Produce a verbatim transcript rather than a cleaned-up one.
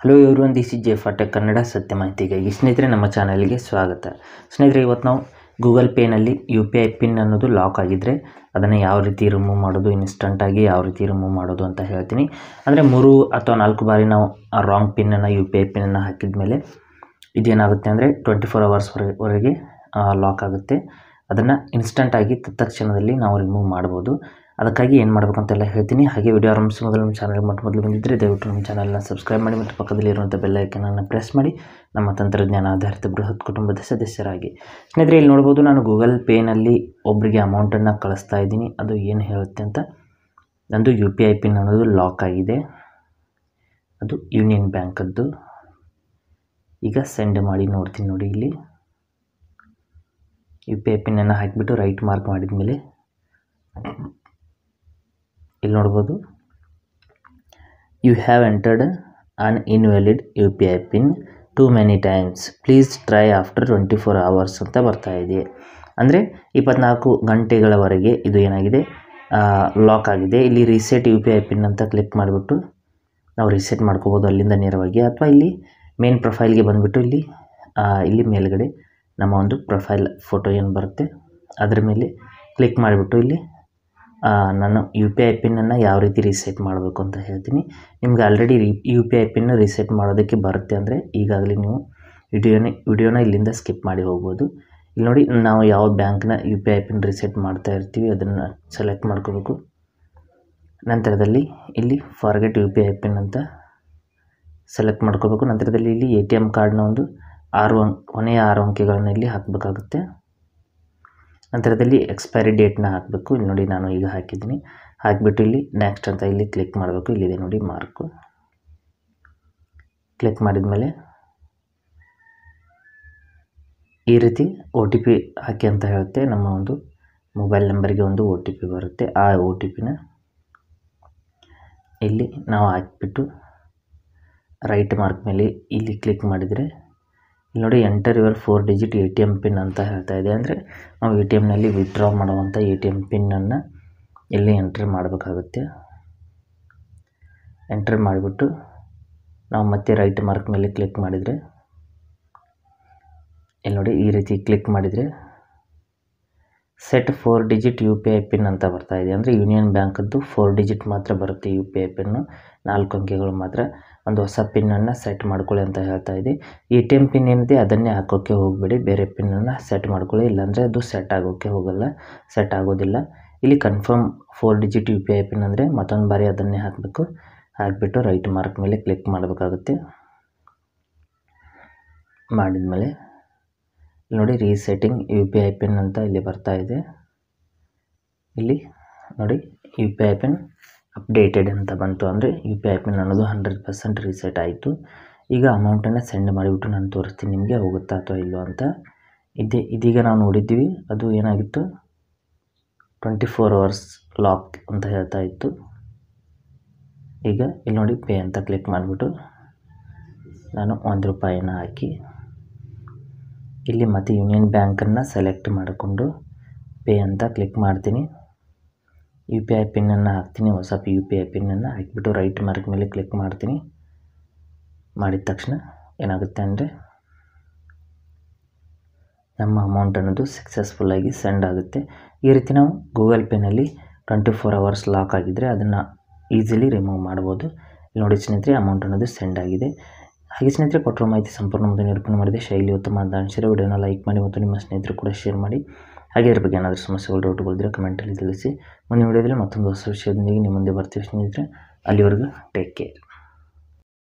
Hello everyone, this is J for tech Kannada ಸತ್ಯ ಮಾಹಿತಿಗಾಗಿ. ಸ್ನೇಹಿತರೆ, ನಮ್ಮ ಚಾನಲ್ಗೆ ಸ್ವಾಗತ. ಸ್ನೇಹಿತರೆ, ಇವತ್ತು ನಾವು ಗೂಗಲ್ ಪೇನಲ್ಲಿ ಯು ಪಿ ಐ ಪಿನ್ ಅನ್ನೋದು ಲಾಕ್ ಆಗಿದ್ದರೆ ಅದನ್ನು ಯಾವ ರೀತಿ ರಿಮೂವ್ ಮಾಡೋದು, ಇನ್ಸ್ಟಂಟಾಗಿ ಯಾವ ರೀತಿ ರಿಮೂವ್ ಮಾಡೋದು ಅಂತ ಹೇಳ್ತೀನಿ. ಅಂದರೆ ಮೂರು ಅಥವಾ ನಾಲ್ಕು ಬಾರಿ ನಾವು ಆ ರಾಂಗ್ ಪಿನ್ನನ್ನು ಯು ಪಿ ಐ ಪಿನ್ನನ್ನು ಹಾಕಿದ ಮೇಲೆ ಇದೇನಾಗುತ್ತೆ ಅಂದರೆ ಟ್ವೆಂಟಿ ಫೋರ್ ಅವರ್ಸ್ವರೆಗೆ ಲಾಕ್ ಆಗುತ್ತೆ. ಅದನ್ನು ಇನ್ಸ್ಟಂಟಾಗಿ ತತ್ಕ್ಷಣದಲ್ಲಿ ನಾವು ರಿಮೂವ್ ಮಾಡ್ಬೋದು. ಅದಕ್ಕಾಗಿ ಏನು ಮಾಡಬೇಕು ಅಂತೆಲ್ಲ ಹೇಳ್ತೀನಿ. ಹಾಗೆ ವಿಡಿಯೋ ಆರಂಭಿಸಿ ಮೊದಲು ನಮ್ಮ ಚಾನಲ್ಗೆ ಮೊಟ್ಟ ಮೊದಲು ಬಂದಿದ್ದರೆ ದಯವಿಟ್ಟು ನಮ್ಮ ಚಾನಲ್ನ ಸಬ್ಸ್ಕ್ರೈಬ್ ಮಾಡಿ ಮತ್ತು ಪಕ್ಕದಲ್ಲಿ ಇರುವಂಥ ಬೆಲ್ ಐಕನನ್ನು ಪ್ರೆಸ್ ಮಾಡಿ ನಮ್ಮ ತಂತ್ರಜ್ಞಾನ ಆಧಾರಿತ ಬೃಹತ್ ಕುಟುಂಬದ ಸದಸ್ಯರಾಗಿ. ಸ್ನೇಹಿತರೆ, ಇಲ್ಲಿ ನೋಡ್ಬೋದು, ನಾನು ಗೂಗಲ್ ಪೇನಲ್ಲಿ ಒಬ್ಬರಿಗೆ ಅಮೌಂಟನ್ನು ಕಳಿಸ್ತಾ ಇದ್ದೀನಿ. ಅದು ಏನು ಹೇಳುತ್ತೆ ಅಂತ, ನಂದು ಯು ಪಿ ಐ ಪಿನ್ ಅನ್ನೋದು ಲಾಕ್ ಆಗಿದೆ. ಅದು ಯೂನಿಯನ್ ಬ್ಯಾಂಕದ್ದು. ಈಗ ಸೆಂಡ್ ಮಾಡಿ ನೋಡ್ತೀನಿ. ನೋಡಿ, ಇಲ್ಲಿ ಯು ಪಿ ಐ ಪಿನ್ನನ್ನು ಹಾಕಿಬಿಟ್ಟು ರೈಟ್ ಮಾರ್ಕ್ ಮಾಡಿದ ಮೇಲೆ ಇಲ್ಲಿ ನೋಡ್ಬೋದು, you have entered an invalid U P I pin too many times, please try after twenty four hours ಅಂತ ಬರ್ತಾ ಇದೆ. ಅಂದರೆ ಇಪ್ಪತ್ನಾಲ್ಕು ಗಂಟೆಗಳವರೆಗೆ ಇದು ಏನಾಗಿದೆ, ಲಾಕ್ ಆಗಿದೆ. ಇಲ್ಲಿ reset U P I pin ಅಂತ ಕ್ಲಿಕ್ ಮಾಡಿಬಿಟ್ಟು ನಾವು ರೀಸೆಟ್ ಮಾಡ್ಕೋಬೋದು ಅಲ್ಲಿಂದ ನೇರವಾಗಿ. ಅಥವಾ ಇಲ್ಲಿ ಮೇನ್ ಪ್ರೊಫೈಲ್ಗೆ ಬಂದುಬಿಟ್ಟು ಇಲ್ಲಿ ಇಲ್ಲಿ ಮೇಲ್ಗಡೆ ನಮ್ಮ ಒಂದು ಪ್ರೊಫೈಲ್ ಫೋಟೋ ಏನು ಬರುತ್ತೆ ಅದರ ಮೇಲೆ ಕ್ಲಿಕ್ ಮಾಡಿಬಿಟ್ಟು ಇಲ್ಲಿ ನಾನು ಯು ಪಿ ಐ ಪಿನ್ನನ್ನು ಯಾವ ರೀತಿ ರೀಸೆಟ್ ಮಾಡಬೇಕು ಅಂತ ಹೇಳ್ತೀನಿ. ನಿಮ್ಗೆ ಆಲ್ರೆಡಿ ರಿ ಯು ಪಿ ಐ ಪಿನ್ನ ರೀಸೆಟ್ ಮಾಡೋದಕ್ಕೆ ಬರುತ್ತೆ ಅಂದರೆ ಈಗಾಗಲೇ ನೀವು ವಿಡಿಯೋನ ವಿಡಿಯೋನ ಇಲ್ಲಿಂದ ಸ್ಕಿಪ್ ಮಾಡಿ ಹೋಗ್ಬೋದು. ಇಲ್ಲಿ ನೋಡಿ, ನಾವು ಯಾವ ಬ್ಯಾಂಕ್ನ U P I pin reset ಮಾಡ್ತಾ ಇರ್ತೀವಿ ಅದನ್ನು ಸೆಲೆಕ್ಟ್ ಮಾಡ್ಕೋಬೇಕು. ನಂತರದಲ್ಲಿ ಇಲ್ಲಿ forget U P I pin ಅಂತ ಸೆಲೆಕ್ಟ್ ಮಾಡ್ಕೋಬೇಕು. ನಂತರದಲ್ಲಿ ಇಲ್ಲಿ ಎ ಟಿ ಎಮ್ ಕಾರ್ಡ್ನ ಒಂದು ಆರು ಅಂಕ್ ಕೊನೆಯ ಆರು ಅಂಕೆಗಳನ್ನು ಇಲ್ಲಿ ಹಾಕಬೇಕಾಗುತ್ತೆ. ನಂತರದಲ್ಲಿ ಎಕ್ಸ್ಪೈರಿ ಡೇಟ್ನ ಹಾಕಬೇಕು. ಇಲ್ಲಿ ನೋಡಿ, ನಾನು ಈಗ ಹಾಕಿದ್ದೀನಿ. ಹಾಕಿಬಿಟ್ಟು ಇಲ್ಲಿ ನೆಕ್ಸ್ಟ್ ಅಂತ ಇಲ್ಲಿ ಕ್ಲಿಕ್ ಮಾಡಬೇಕು. ಇಲ್ಲಿದೆ ನೋಡಿ ಮಾರ್ಕು. ಕ್ಲಿಕ್ ಮಾಡಿದ ಮೇಲೆ ಈ ರೀತಿ ಒ ಟಿ ಪಿ ಹಾಕಿ ಅಂತ ಹೇಳುತ್ತೆ. ನಮ್ಮ ಒಂದು ಮೊಬೈಲ್ ನಂಬರ್ಗೆ ಒಂದು ಒ ಟಿ ಪಿ ಬರುತ್ತೆ. ಆ ಒ ಟಿ ಪಿನ ಇಲ್ಲಿ ನಾವು ಹಾಕಿಬಿಟ್ಟು ರೈಟ್ ಮಾರ್ಕ್ ಮೇಲೆ ಇಲ್ಲಿ ಕ್ಲಿಕ್ ಮಾಡಿದರೆ ಇಲ್ಲಿ ನೋಡಿ, enter your four digit A T M pin ಅಂತ ಹೇಳ್ತಾ ಇದೆ. ಅಂದರೆ ನಾವು ಎ ಟಿ ಎಮ್ನಲ್ಲಿ ವಿತ್ಡ್ರಾ ಮಾಡುವಂಥ ಎ ಟಿ ಎಮ್ ಪಿನ್ನನ್ನು ಇಲ್ಲಿ ಎಂಟ್ರ್ ಮಾಡಬೇಕಾಗುತ್ತೆ. ಎಂಟ್ರ್ ಮಾಡಿಬಿಟ್ಟು ನಾವು ಮತ್ತೆ ರೈಟ್ ಮಾರ್ಕ್ ಮೇಲೆ ಕ್ಲಿಕ್ ಮಾಡಿದರೆ ಇಲ್ಲಿ ನೋಡಿ, ಈ ರೀತಿ ಕ್ಲಿಕ್ ಮಾಡಿದರೆ set four digit U P I pin ಅಂತ ಬರ್ತಾ ಇದೆ. ಅಂದರೆ ಯೂನಿಯನ್ ಬ್ಯಾಂಕದ್ದು ಫೋರ್ ಡಿಜಿಟ್ ಮಾತ್ರ ಬರುತ್ತೆ ಯು ಪಿ ಐ ಪಿನ್ನು, ನಾಲ್ಕು ಅಂಕೆಗಳು ಮಾತ್ರ. ಒಂದು ಹೊಸ ಪಿನ್ನನ್ನು ಸೆಟ್ ಮಾಡ್ಕೊಳ್ಳಿ ಅಂತ ಹೇಳ್ತಾ ಇದೆ. ಎ ಟಿ ಎಮ್ ಪಿನ್ ಏನಿದೆ ಅದನ್ನೇ ಹಾಕೋಕ್ಕೆ ಹೋಗಬೇಡಿ, ಬೇರೆ ಪಿನ್ನನ್ನು ಸೆಟ್ ಮಾಡ್ಕೊಳ್ಳಿ, ಇಲ್ಲಾಂದರೆ ಅದು ಸೆಟ್ ಆಗೋಕ್ಕೆ ಹೋಗಲ್ಲ, ಸೆಟ್ ಆಗೋದಿಲ್ಲ. ಇಲ್ಲಿ confirm four digit U P I pin ಅಂದರೆ ಮತ್ತೊಂದು ಬಾರಿ ಅದನ್ನೇ ಹಾಕಬೇಕು. ಹಾಕಿಬಿಟ್ಟು ರೈಟ್ ಮಾರ್ಕ್ ಮೇಲೆ ಕ್ಲಿಕ್ ಮಾಡಬೇಕಾಗುತ್ತೆ. ಮಾಡಿದ ಮೇಲೆ ನೋಡಿ, resetting U P I pin ಅಂತ ಇಲ್ಲಿ ಬರ್ತಾ ಇದೆ. ಇಲ್ಲಿ ನೋಡಿ, U P I pin updated ಅಂತ ಬಂತು. ಅಂದರೆ ಯು ಪಿ ಐ ಪಿನ್ ಅನ್ನೋದು ಹಂಡ್ರೆಡ್ ಪರ್ಸೆಂಟ್ ರೀಸೆಟ್ ಆಯಿತು. ಈಗ ಅಮೌಂಟನ್ನು ಸೆಂಡ್ ಮಾಡಿಬಿಟ್ಟು ನಾನು ತೋರಿಸ್ತೀನಿ ನಿಮಗೆ ಹೋಗುತ್ತಾ ಅಥವಾ ಇಲ್ಲೋ ಅಂತ. ಇದೇ ಇದೀಗ ನಾವು ನೋಡಿದ್ದೀವಿ, ಅದು ಏನಾಗಿತ್ತು, ಟ್ವೆಂಟಿ ಫೋರ್ ಅವರ್ಸ್ ಲಾಕ್ ಅಂತ ಹೇಳ್ತಾ ಇತ್ತು. ಈಗ ಇಲ್ಲಿ ನೋಡಿ, ಪೇ ಅಂತ ಕ್ಲಿಕ್ ಮಾಡಿಬಿಟ್ಟು ನಾನು ಒಂದು ರೂಪಾಯಿನ ಹಾಕಿ ಇಲ್ಲಿ ಮತ್ತೆ ಯೂನಿಯನ್ ಬ್ಯಾಂಕನ್ನು ಸೆಲೆಕ್ಟ್ ಮಾಡಿಕೊಂಡು ಪೇ ಅಂತ ಕ್ಲಿಕ್ ಮಾಡ್ತೀನಿ. ಯು ಪಿ ಐ ಪಿನ್ನನ್ನು ಹಾಕ್ತೀನಿ. ಹೊಸ ಯು ಪಿ ಐ ಪಿನ್ನನ್ನು ಹಾಕಿಬಿಟ್ಟು ರೈಟ್ ಮಾರ್ಕ್ ಮೇಲೆ ಕ್ಲಿಕ್ ಮಾಡ್ತೀನಿ. ಮಾಡಿದ ತಕ್ಷಣ ಏನಾಗುತ್ತೆ ಅಂದರೆ ನಮ್ಮ ಅಮೌಂಟ್ ಅನ್ನೋದು ಸಕ್ಸಸ್ಫುಲ್ಲಾಗಿ ಸೆಂಡ್ ಆಗುತ್ತೆ. ಈ ರೀತಿ ನಾವು ಗೂಗಲ್ ಪೇನಲ್ಲಿ ಟ್ವೆಂಟಿ ಫೋರ್ ಅವರ್ಸ್ ಲಾಕ್ ಆಗಿದ್ದರೆ ಅದನ್ನು ಈಸಿಲಿ ರಿಮೂವ್ ಮಾಡ್ಬೋದು. ನೋಡಿ ಸ್ನೇಹಿತರೆ, ಅಮೌಂಟ್ ಅನ್ನೋದು ಸೆಂಡ್ ಆಗಿದೆ. ಹಾಗೆ ಸ್ನೇಹಿತರೆ, ಕೊಟ್ಟಿರೋ ಮಾಹಿತಿ ಸಂಪೂರ್ಣ ಮತ್ತು ನಿರೂಪಣೆ ಮಾಡಿದೆ. ಶೈಲಿ ಉತ್ತಮ ಅಂತ ಅನಿಸಿರೋ ವಿಡಿಯೋನ ಲೈಕ್ ಮಾಡಿ ಮತ್ತು ನಿಮ್ಮ ಸ್ನೇಹಿತರು ಕೂಡ ಶೇರ್ ಮಾಡಿ. ಹಾಗೆ ಇದ್ರ ಬಗ್ಗೆ ಏನಾದರೂ ಸಮಸ್ಯೆಗಳು, ಡೌಟ್ಗಳಿದ್ರೆ ಕಮೆಂಟಲ್ಲಿ ತಿಳಿಸಿ. ಮುಂದಿನ ವಿಡಿಯೋದಲ್ಲಿ ಮತ್ತೊಂದು ಹೊಸ ವಿಷಯದೊಂದಿಗೆ ನಿಮ್ಮ ಮುಂದೆ ಬರ್ತೀವಿ ಸ್ನೇಹಿತರೆ. ಅಲ್ಲಿವರೆಗೂ ಟೇಕ್ ಕೇರ್.